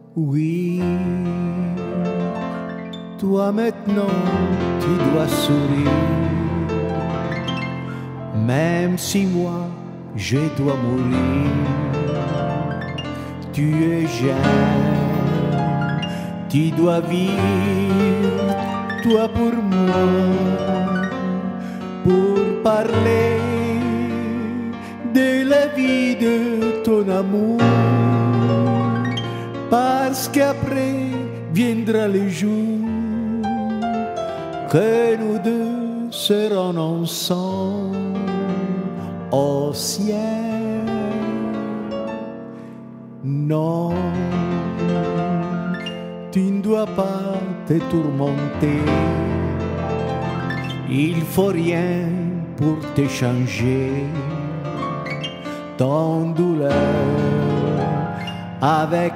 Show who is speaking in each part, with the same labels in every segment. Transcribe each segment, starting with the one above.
Speaker 1: Oui, toi maintenant tu dois sourire, même si moi je dois mourir. Tu es jeune, tu dois vivre, toi pour moi, pour parler de la vie de ton amour. Parce qu'après viendra le jour que nous deux serons ensemble au ciel. Non, tu ne dois pas te tourmenter, il faut rien pour te changer ton douleur avec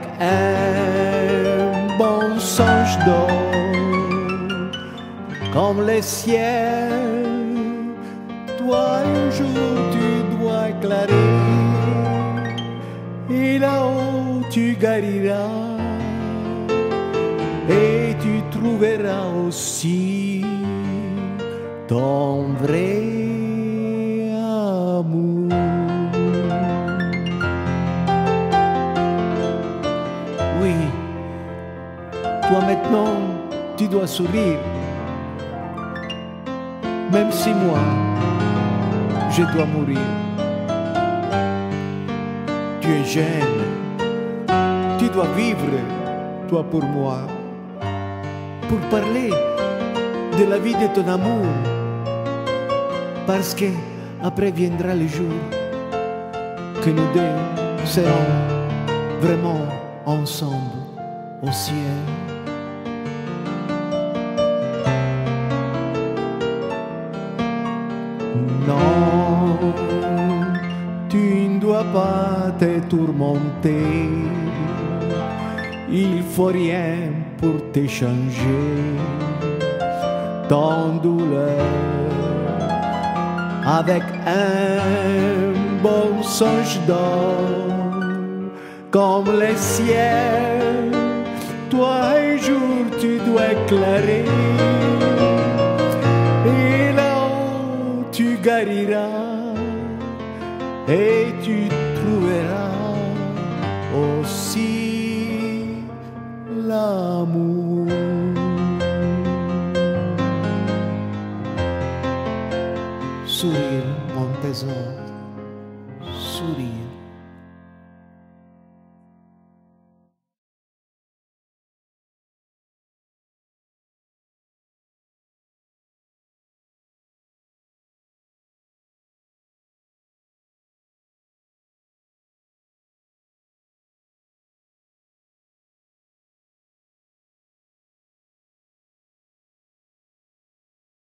Speaker 1: un bon songe d'or comme le ciel. Toi un jour tu dois éclairer et là-haut tu guériras et tu trouveras aussi ton vrai amour. Oui, toi maintenant, tu dois sourire, même si moi, je dois mourir. Tu es jeune, tu dois vivre, toi pour moi, pour parler de la vie de ton amour, parce que après viendra le jour que nous deux serons vraiment ensemble au ciel. Non, tu ne dois pas te tourmenter, il faut rien pour te changer ton douleur avec un bon songe d'or comme le ciel. Toi un jour tu dois éclairer et là-haut tu guériras et tu trouveras aussi l'amour. Sourire mon trésor, sourire.